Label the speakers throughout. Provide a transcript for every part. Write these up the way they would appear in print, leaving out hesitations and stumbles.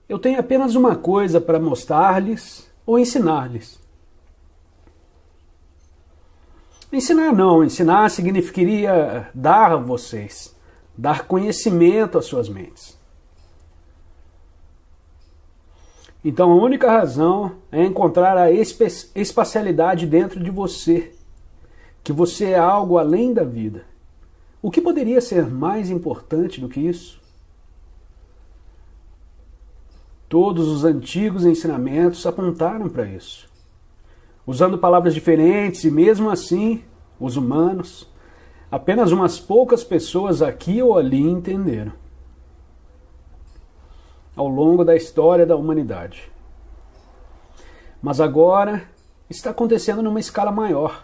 Speaker 1: Eu tenho apenas uma coisa para mostrar-lhes ou ensinar-lhes. Ensinar não, ensinar significaria dar a vocês, dar conhecimento às suas mentes. Então a única razão é encontrar a espacialidade dentro de você, que você é algo além da vida. O que poderia ser mais importante do que isso? Todos os antigos ensinamentos apontaram para isso. Usando palavras diferentes e mesmo assim, os humanos, apenas umas poucas pessoas aqui ou ali entenderam. Ao longo da história da humanidade. Mas agora está acontecendo numa escala maior.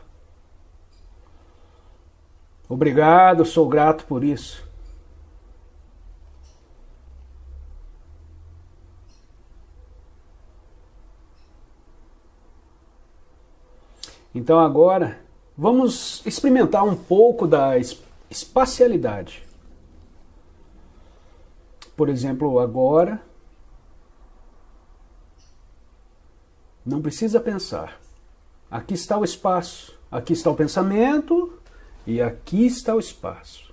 Speaker 1: Obrigado, sou grato por isso. Então agora, vamos experimentar um pouco da espacialidade. Por exemplo, agora, não precisa pensar. Aqui está o espaço, aqui está o pensamento e aqui está o espaço.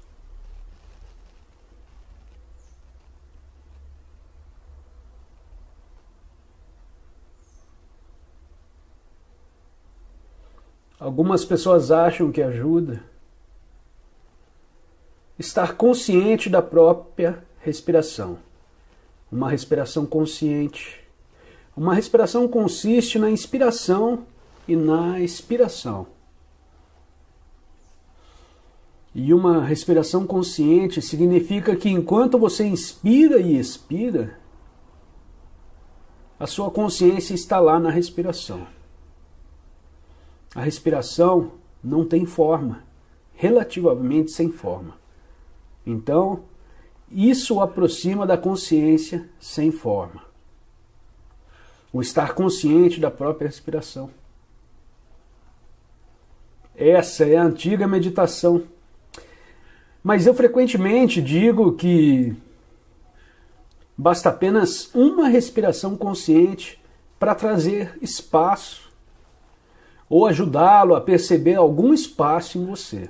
Speaker 1: Algumas pessoas acham que ajuda estar consciente da própria respiração. Uma respiração consciente. Uma respiração consiste na inspiração e na expiração. E uma respiração consciente significa que enquanto você inspira e expira, a sua consciência está lá na respiração. A respiração não tem forma, relativamente sem forma. Então, isso o aproxima da consciência sem forma. O estar consciente da própria respiração. Essa é a antiga meditação. Mas eu frequentemente digo que basta apenas uma respiração consciente para trazer espaço ou ajudá-lo a perceber algum espaço em você.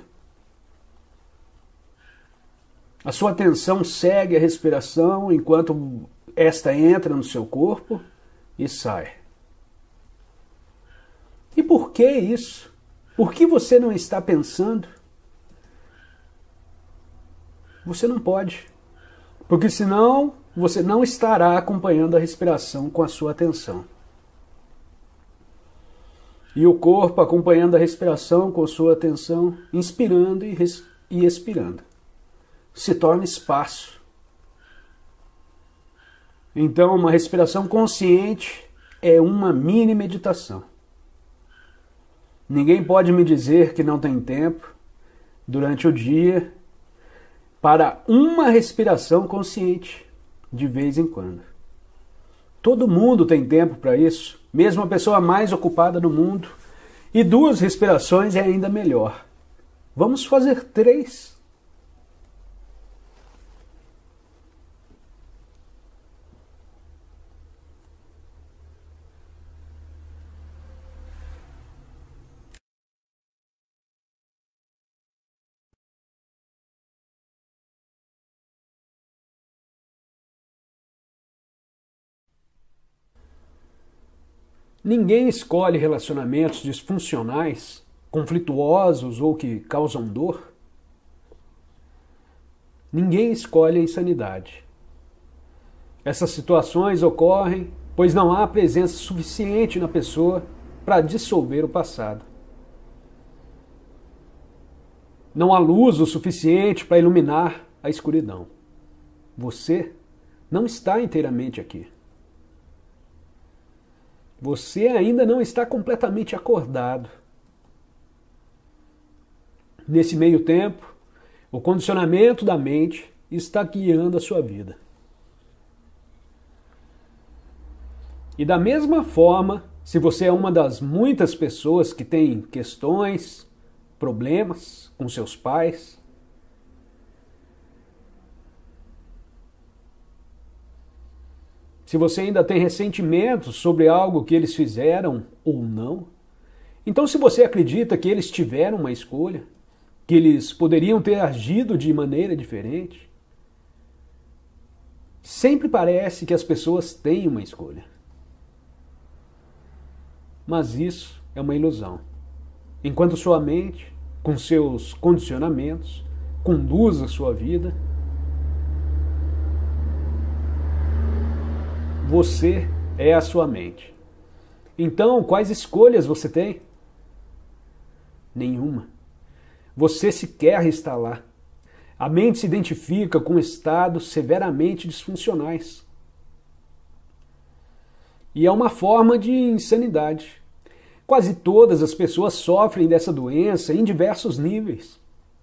Speaker 1: A sua atenção segue a respiração enquanto esta entra no seu corpo e sai. E por que isso? Por que você não está pensando? Você não pode. Porque senão você não estará acompanhando a respiração com a sua atenção. E o corpo acompanhando a respiração com sua atenção, inspirando e expirando. Se torna espaço. Então, uma respiração consciente é uma mini meditação. Ninguém pode me dizer que não tem tempo durante o dia para uma respiração consciente, de vez em quando. Todo mundo tem tempo para isso, mesmo a pessoa mais ocupada do mundo. E 2 respirações é ainda melhor. Vamos fazer 3. Ninguém escolhe relacionamentos disfuncionais, conflituosos ou que causam dor. Ninguém escolhe a insanidade. Essas situações ocorrem pois não há presença suficiente na pessoa para dissolver o passado. Não há luz o suficiente para iluminar a escuridão. Você não está inteiramente aqui. Você ainda não está completamente acordado. Nesse meio tempo, o condicionamento da mente está guiando a sua vida. E da mesma forma, se você é uma das muitas pessoas que tem questões, problemas com seus pais, se você ainda tem ressentimentos sobre algo que eles fizeram ou não, então se você acredita que eles tiveram uma escolha, que eles poderiam ter agido de maneira diferente, sempre parece que as pessoas têm uma escolha. Mas isso é uma ilusão. Enquanto sua mente, com seus condicionamentos, conduz a sua vida, você é a sua mente. Então, quais escolhas você tem? Nenhuma. Você sequer está lá. A mente se identifica com estados severamente disfuncionais. E é uma forma de insanidade. Quase todas as pessoas sofrem dessa doença em diversos níveis.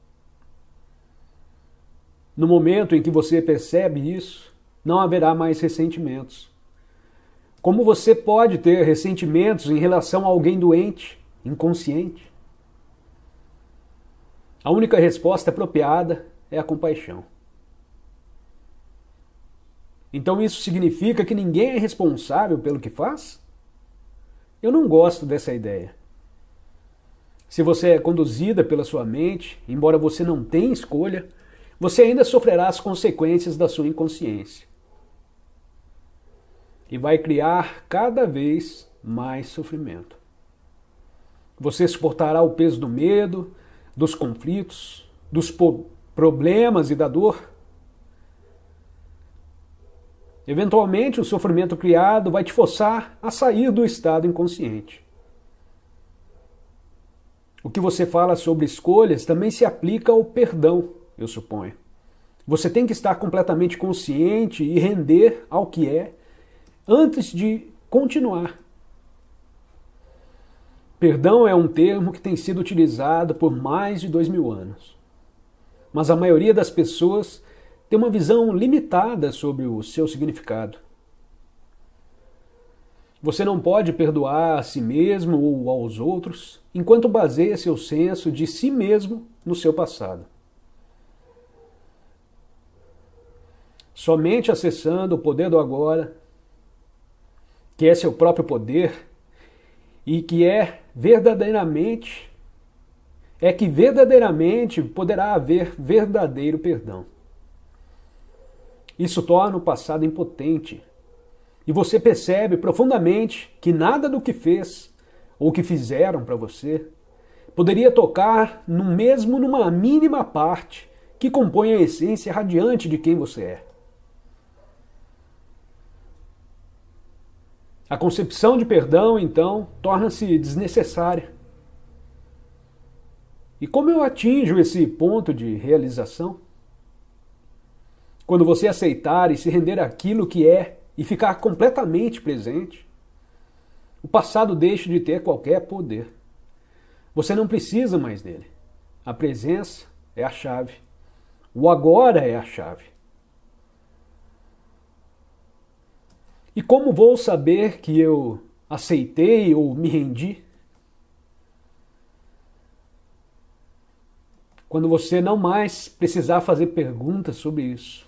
Speaker 1: No momento em que você percebe isso, não haverá mais ressentimentos. Como você pode ter ressentimentos em relação a alguém doente, inconsciente? A única resposta apropriada é a compaixão. Então isso significa que ninguém é responsável pelo que faz? Eu não gosto dessa ideia. Se você é conduzida pela sua mente, embora você não tenha escolha, você ainda sofrerá as consequências da sua inconsciência. E vai criar cada vez mais sofrimento. Você suportará o peso do medo, dos conflitos, dos problemas e da dor. Eventualmente, o sofrimento criado vai te forçar a sair do estado inconsciente. O que você fala sobre escolhas também se aplica ao perdão, eu suponho. Você tem que estar completamente consciente e render ao que é antes de continuar. Perdão é um termo que tem sido utilizado por mais de 2000 anos. Mas a maioria das pessoas tem uma visão limitada sobre o seu significado. Você não pode perdoar a si mesmo ou aos outros enquanto baseia seu senso de si mesmo no seu passado. Somente acessando o poder do agora, que é seu próprio poder e que verdadeiramente poderá haver verdadeiro perdão. Isso torna o passado impotente. E você percebe profundamente que nada do que fez ou que fizeram para você poderia tocar numa mínima parte que compõe a essência radiante de quem você é. A concepção de perdão, então, torna-se desnecessária. E como eu atinjo esse ponto de realização? Quando você aceitar e se render àquilo que é e ficar completamente presente, o passado deixa de ter qualquer poder. Você não precisa mais dele. A presença é a chave. O agora é a chave. E como vou saber que eu aceitei ou me rendi? Quando você não mais precisar fazer perguntas sobre isso.